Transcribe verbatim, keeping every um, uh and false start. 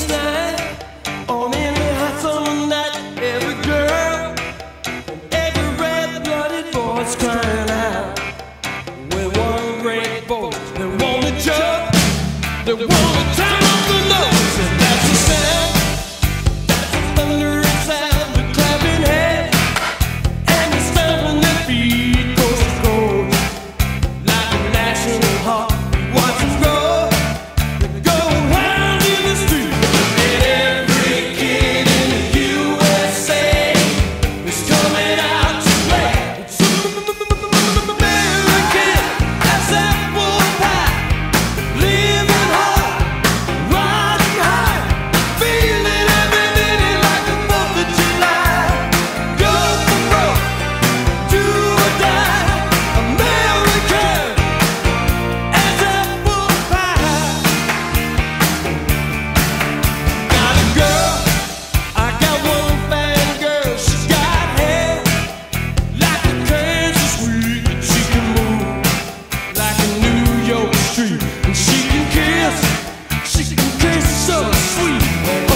night, on any hot summer night, every girl, every red-blooded boy's crying out with one great voice. They want to jump, they want to turn up the nose, and that's the sound, that's the thundering sound, the clapping hands, and the stamping their feet, coast to coast, like a national hawk. Watch them go. And she can kiss, she can kiss so sweet.